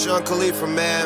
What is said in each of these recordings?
Sean Khalifa, man.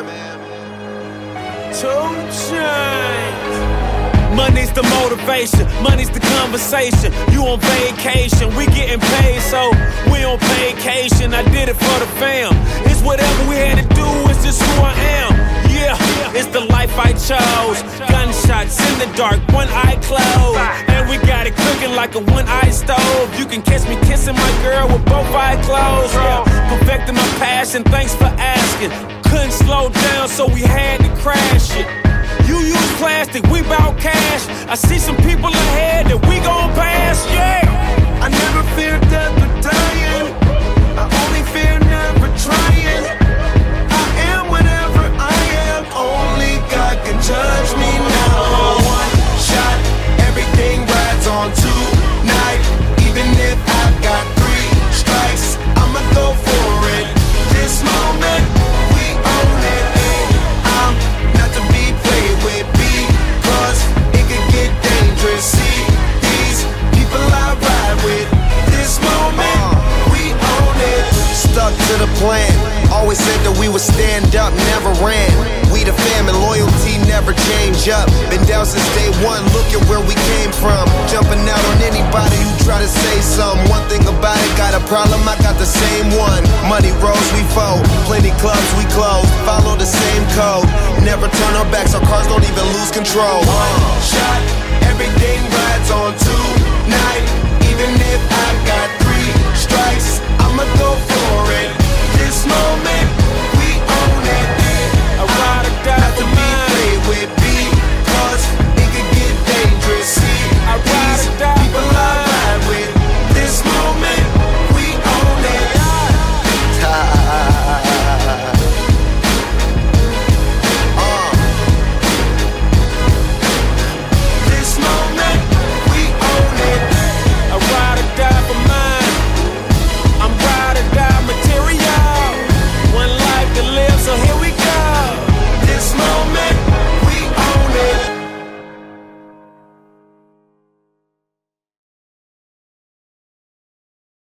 2 Chainz. Money's the motivation, money's the conversation. You on vacation, we getting paid, so we on vacation. I did it for the fam. It's whatever we had to do, it's just who I am. Yeah, it's the life I chose. Gunshots in the dark, one eye closed, and we got it cooking like a one-eye stove. You can catch me kissing my girl with both eyes closed. Yeah, perfecting my passion, thanks for asking. Couldn't slow down, so we had to crash it. You use plastic, we bout cash. I see some people ahead that we gon' pass, yeah. I never fear death or dying. I only fear never trying. I am whatever I am. Only God can judge me now. One shot, everything rides on tonight. Even if I've got 3 strikes, I'ma go for it. This moment, we own it. I'm not to be played with, because it could get dangerous. See these people I ride with. This moment, we own it. Stuck to the plan. Always said that we would stand up, never ran. We the fam and loyalty never change up. Been down since day one, look at where we came from. Jumping out on anybody who try to say something. One thing about it, got a problem, I got the same one. Money rolls, we fold. Plenty clubs, we close. Follow the same code. Never turn our backs, our cars don't even lose control. One shot, everything rides on tonight.